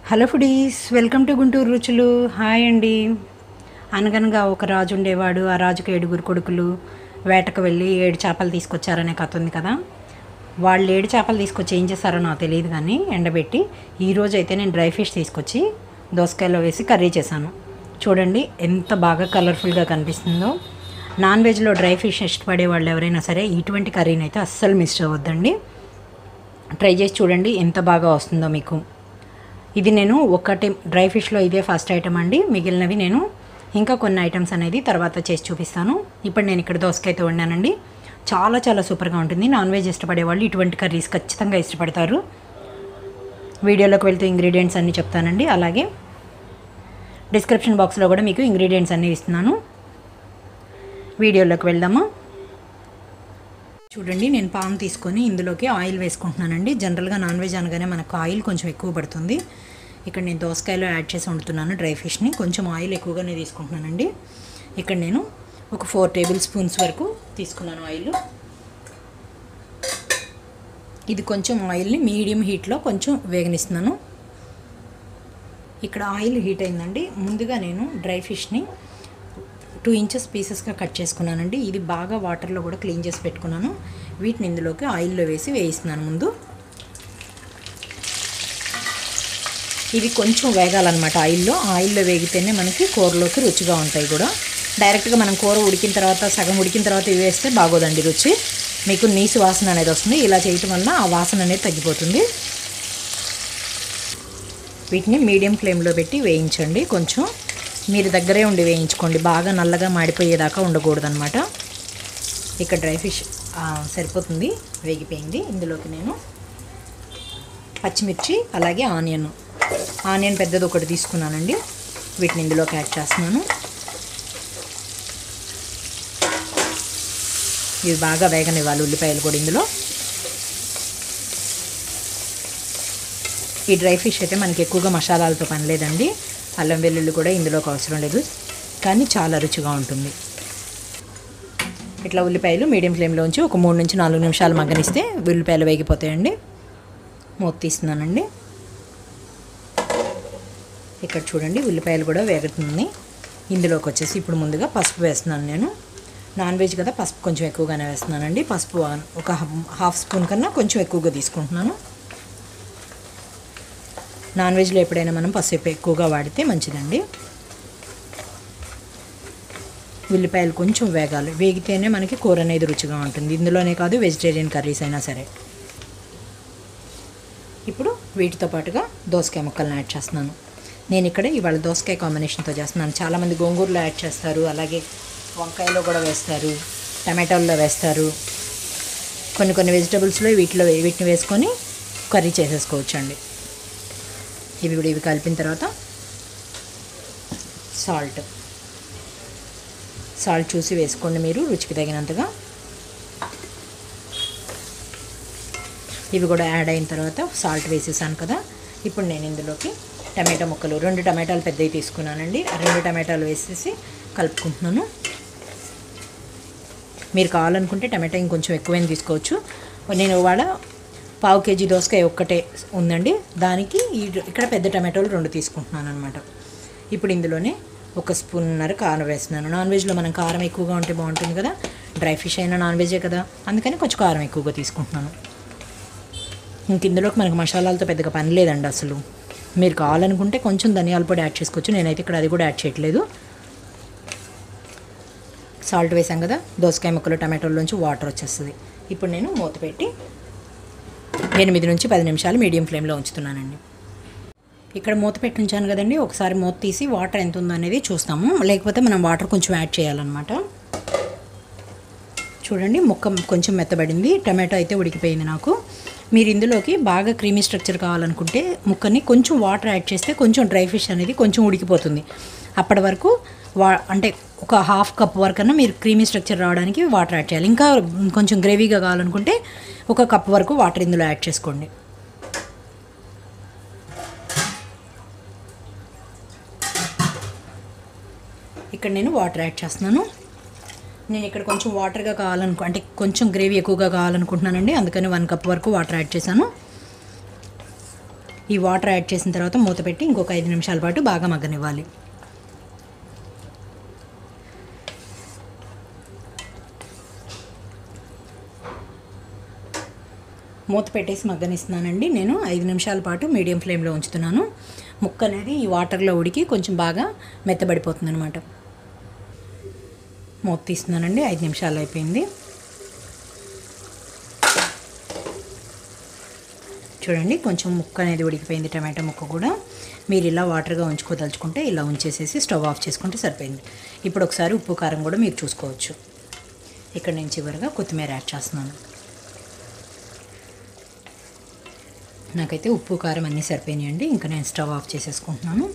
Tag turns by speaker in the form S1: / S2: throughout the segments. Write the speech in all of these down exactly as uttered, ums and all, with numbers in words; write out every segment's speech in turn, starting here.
S1: Hello foodies, welcome to Guntur రుచులు. Hi అండి. అనగనగా ఒక రాజు ఉండేవాడు. ఆ రాజుకు ఏడుగురు కొడుకులు. వేటకు వెళ్ళి ఏడు చేపలు తీసుకొచ్చారనే కథ ఉంది కదా. వాళ్ళు ఏడు చేపలు తీసుకొచ్చి ఏం చేస్తారో నాకు తెలియదు, కానీ ఎండబెట్టి ఈరోజు అయితే నేను డ్రై ఫిష్ తీసుకొచ్చి దోసకాయలో వేసి కర్రీ చేశాను. చూడండి ఎంత బాగా కలర్ఫుల్గా కనిపిస్తుందో. నాన్ వెజ్లో డ్రై ఫిష్ ఇష్టపడే వాళ్ళు ఎవరైనా సరే ఇటువంటి కర్రీని అయితే అస్సలు మిస్ అవ్వద్దండి. ట్రై చేసి చూడండి ఎంత బాగా వస్తుందో మీకు. ఇది నేను ఒకటి డ్రై ఫిష్లో ఇదే ఫస్ట్ ఐటమ్ అండి. మిగిలినవి నేను ఇంకా కొన్ని ఐటమ్స్ అనేది తర్వాత చేసి చూపిస్తాను. ఇప్పుడు నేను ఇక్కడ దోసకాయతో వండానండి. చాలా చాలా సూపర్గా ఉంటుంది. నాన్ వెజ్ ఇష్టపడే వాళ్ళు ఇటువంటి కర్రీస్ ఖచ్చితంగా ఇష్టపడతారు. వీడియోలోకి వెళ్తే ఇంగ్రీడియంట్స్ అన్నీ చెప్తానండి. అలాగే డిస్క్రిప్షన్ బాక్స్లో కూడా మీకు ఇంగ్రీడియంట్స్ అన్నీ ఇస్తున్నాను. వీడియోలోకి వెళ్దామా. చూడండి, నేను పాన్ తీసుకొని ఇందులోకి ఆయిల్ వేసుకుంటున్నానండి. జనరల్గా నాన్ వెజ్ అనగానే మనకు ఆయిల్ కొంచెం ఎక్కువ పడుతుంది. ఇక్కడ నేను దోసకాయలో యాడ్ చేసి వండుతున్నాను డ్రై ఫిష్ని. కొంచెం ఆయిల్ ఎక్కువగానే తీసుకుంటున్నానండి. ఇక్కడ నేను ఒక ఫోర్ టేబుల్ స్పూన్స్ వరకు తీసుకున్నాను ఆయిల్. ఇది కొంచెం ఆయిల్ని మీడియం హీట్లో కొంచెం వేగనిస్తున్నాను. ఇక్కడ ఆయిల్ హీట్ అయిందండి. ముందుగా నేను డ్రై ఫిష్ని టూ ఇంచెస్ పీసెస్గా కట్ చేసుకున్నానండి. ఇది బాగా వాటర్లో కూడా క్లీన్ చేసి పెట్టుకున్నాను. వీటిని ఇందులోకి ఆయిల్లో వేసి వేయిస్తున్నాను. ముందు ఇవి కొంచెం వేగాలన్నమాట ఆయిల్లో. ఆయిల్లో వేగితేనే మనకి కూరలోకి రుచిగా ఉంటాయి కూడా. డైరెక్ట్గా మనం కూర ఉడికిన తర్వాత సగం ఉడికిన తర్వాత ఇవి వేస్తే బాగోదండి రుచి. మీకు నీసు వాసన అనేది వస్తుంది. ఇలా చేయటం వల్ల ఆ వాసన అనేది తగ్గిపోతుంది. వీటిని మీడియం ఫ్లేమ్లో పెట్టి వేయించండి. కొంచెం మీరు దగ్గరే ఉండి వేయించుకోండి. బాగా నల్లగా మాడిపోయేదాకా ఉండకూడదు అనమాట. ఇక్కడ డ్రై ఫిష్ సరిపోతుంది, వేగిపోయింది. ఇందులోకి నేను పచ్చిమిర్చి అలాగే ఆనియన్ ఆనియన్ పెద్దది ఒకటి తీసుకున్నానండి. వీటిని ఇందులోకి యాడ్ చేస్తున్నాను. ఇవి బాగా వేగనివ్వాలి. ఉల్లిపాయలు కూడా ఇందులో. ఈ డ్రై ఫిష్ అయితే మనకి ఎక్కువగా మసాలాలతో పని లేదండి. అల్లం వెల్లుల్లి కూడా ఇందులోకి అవసరం లేదు, కానీ చాలా రుచిగా ఉంటుంది. ఇట్లా ఉల్లిపాయలు మీడియం ఫ్లేమ్లో ఉంచి ఒక మూడు నుంచి నాలుగు నిమిషాలు మగ్గనిస్తే ఉల్లిపాయలు వేగిపోతాయండి. మూత తీస్తున్నానండి. ఇక్కడ చూడండి ఉల్లిపాయలు కూడా వేగుతుంది. ఇందులోకి వచ్చేసి ఇప్పుడు ముందుగా పసుపు వేస్తున్నాను. నేను నాన్ వెజ్ కదా, పసుపు కొంచెం ఎక్కువగానే వేస్తున్నానండి. పసుపు ఒక హాఫ్ స్పూన్ కన్నా కొంచెం ఎక్కువగా తీసుకుంటున్నాను. నాన్ వెజ్లో ఎప్పుడైనా మనం పసుపు ఎక్కువగా వాడితే మంచిదండి. ఉల్లిపాయలు కొంచెం వేగాలి. వేగితేనే మనకి కూర అనేది రుచిగా ఉంటుంది. ఇందులోనే కాదు, వెజిటేరియన్ కర్రీస్ అయినా సరే. ఇప్పుడు వీటితో పాటుగా దోసకాయ ముక్కలను యాడ్ చేస్తున్నాను. నేను ఇక్కడ ఇవాళ దోసకాయ కాంబినేషన్తో చేస్తున్నాను. చాలామంది గోంగూరలో యాడ్ చేస్తారు, అలాగే వంకాయలో కూడా వేస్తారు, టమాటోల్లో వేస్తారు. కొన్ని కొన్ని వెజిటబుల్స్లో వీటిలో వీటిని వేసుకొని కర్రీ చేసేసుకోవచ్చు అండి. ఇవి కూడా ఇవి కలిపిన తర్వాత సాల్ట్ సాల్ట్ చూసి వేసుకోండి మీరు, రుచికి తగినంతగా. ఇవి కూడా యాడ్ అయిన తర్వాత సాల్ట్ వేసేసాను కదా. ఇప్పుడు నేను ఇందులోకి టమాటా ముక్కలు రెండు టమాటాలు పెద్దవి తీసుకున్నానండి. రెండు టమాటాలు వేసేసి కలుపుకుంటున్నాను. మీరు కావాలనుకుంటే టమాటా ఇంకొంచెం ఎక్కువైనా తీసుకోవచ్చు. నేను ఇవాళ పావు కేజీ దోసకాయ ఒక్కటే ఉందండి. దానికి ఇక్కడ పెద్ద టమాటోలు రెండు తీసుకుంటున్నాను అనమాట. ఇప్పుడు ఇందులోనే ఒక స్పూన్నర కారం వేస్తున్నాను. నాన్ వెజ్లో మనం కారం ఎక్కువగా ఉంటే బాగుంటుంది కదా. డ్రై ఫిష్ అయినా నాన్ వెజే కదా, అందుకని కొంచెం కారం ఎక్కువగా తీసుకుంటున్నాను. ఇంక ఇందులోకి మనకు మసాలాలతో పెద్దగా పని లేదండి అసలు. మీరు కావాలనుకుంటే కొంచెం ధనియాల పొడి యాడ్ చేసుకోవచ్చు. నేనైతే ఇక్కడ అది కూడా యాడ్ చేయట్లేదు. సాల్ట్ వేసాం కదా, దోసకాయ ముక్కలు టమాటోల్లోంచి వాటర్ వచ్చేస్తుంది. ఇప్పుడు నేను మూత పెట్టి ఎనిమిది నుంచి పది నిమిషాలు మీడియం ఫ్లేమ్లో ఉంచుతున్నానండి. ఇక్కడ మూత పెట్టి ఉంచాను కదండి. ఒకసారి మూత తీసి వాటర్ ఎంత ఉందో అనేది చూస్తాము. లేకపోతే మనం వాటర్ కొంచెం యాడ్ చేయాలన్నమాట. చూడండి, ముక్క కొంచెం మెత్తబడింది. టమాటో అయితే ఉడికిపోయింది నాకు. మీరు ఇందులోకి బాగా క్రీమీ స్ట్రక్చర్ కావాలనుకుంటే ముక్కని కొంచెం వాటర్ యాడ్ చేస్తే కొంచెం డ్రై ఫిష్ అనేది కొంచెం ఉడికిపోతుంది. అప్పటి వరకు వా అంటే ఒక హాఫ్ కప్ వరకన్నా మీరు క్రీమీ స్ట్రక్చర్ రావడానికి వాటర్ యాడ్ చేయాలి. ఇంకా కొంచెం గ్రేవీగా కావాలనుకుంటే ఒక కప్ వరకు వాటర్ ఇందులో యాడ్ చేసుకోండి. ఇక్కడ నేను వాటర్ యాడ్ చేస్తున్నాను. నేను ఇక్కడ కొంచెం వాటర్గా కావాలనుకో అంటే కొంచెం గ్రేవీ ఎక్కువగా కావాలనుకుంటున్నానండి. అందుకని వన్ కప్ వరకు వాటర్ యాడ్ చేశాను. ఈ వాటర్ యాడ్ చేసిన తర్వాత మూత పెట్టి ఇంకొక ఐదు నిమిషాల పాటు బాగా మగ్గనివ్వాలి. మూత పెట్టేసి మగ్గనిస్తున్నానండి. నేను ఐదు నిమిషాల పాటు మీడియం ఫ్లేమ్లో ఉంచుతున్నాను. ముక్క అనేది ఈ వాటర్లో ఉడికి కొంచెం బాగా మెత్తబడిపోతుంది అనమాట. మూత తీస్తున్నానండి. ఐదు నిమిషాలు అయిపోయింది. చూడండి కొంచెం ముక్క అనేది ఉడికిపోయింది. టమాటా ముక్క కూడా. మీరు ఇలా వాటర్గా ఉంచుకోదలుచుకుంటే ఇలా ఉంచేసేసి స్టవ్ ఆఫ్ చేసుకుంటే సరిపోయింది. ఇప్పుడు ఒకసారి ఉప్పు కారం కూడా మీరు చూసుకోవచ్చు. ఇక్కడ నేను చివరిగా కొత్తిమీర యాడ్ చేస్తున్నాను. నాకైతే ఉప్పు కారం అన్నీ సరిపోయినాయండి. ఇంకా నేను స్టవ్ ఆఫ్ చేసేసుకుంటున్నాను.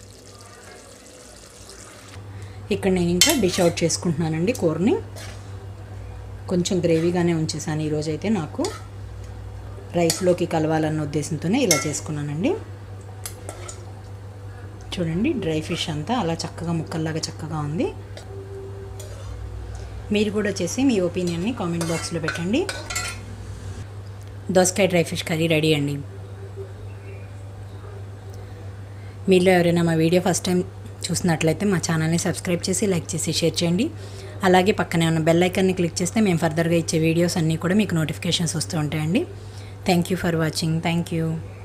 S1: ఇక్కడ నేను ఇంకా డిష్ అవుట్ చేసుకుంటున్నానండి కూరని. కొంచెం గ్రేవీగానే ఉంచేసాను ఈరోజైతే. నాకు రైస్లోకి కలవాలన్న ఉద్దేశంతోనే ఇలా చేసుకున్నానండి. చూడండి డ్రై ఫిష్ అంతా అలా చక్కగా ముక్కల్లాగా చక్కగా ఉంది. మీరు కూడా చేసి మీ ఒపీనియన్ని కామెంట్ బాక్స్లో పెట్టండి. దోసకాయ డ్రై ఫిష్ కర్రీ రెడీ అండి. మీలో ఎవరైనా మా వీడియో ఫస్ట్ టైం చూసినట్లయితే మా ఛానల్ని సబ్స్క్రైబ్ చేసి లైక్ చేసి షేర్ చేయండి. అలాగే పక్కనే ఉన్న బెల్ ఐకాన్ని క్లిక్ చేస్తే మేము ఫర్దర్గా ఇచ్చే వీడియోస్ అన్నీ కూడా మీకు నోటిఫికేషన్స్ వస్తూ ఉంటాయండి. Thank you for watching. Thank you.